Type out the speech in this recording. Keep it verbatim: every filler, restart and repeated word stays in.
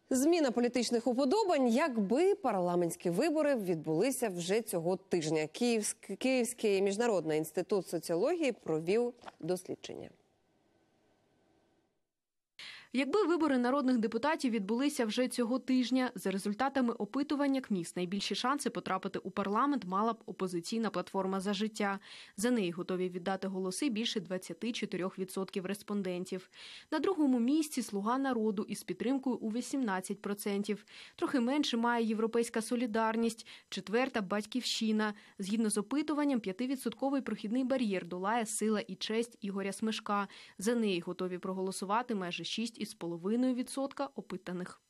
Зміна політичних уподобань, якби парламентські вибори відбулися вже цього тижня. Київський, Київський міжнародний інститут соціології провів дослідження. Якби вибори народних депутатів відбулися вже цього тижня, за результатами опитування КМІС найбільші шанси потрапити у парламент мала б опозиційна платформа «За життя». За неї готові віддати голоси більше двадцять чотири відсотки респондентів. На другому місці «Слуга народу» із підтримкою у вісімнадцять відсотків. Трохи менше має «Європейська солідарність», четверта – «Батьківщина». Згідно з опитуванням, п'ятивідсотковий прохідний бар'єр долає «Сила і честь» Ігоря Смешка. За неї готові проголосувати майже шість цілих п'ять десятих відсотка опитаних.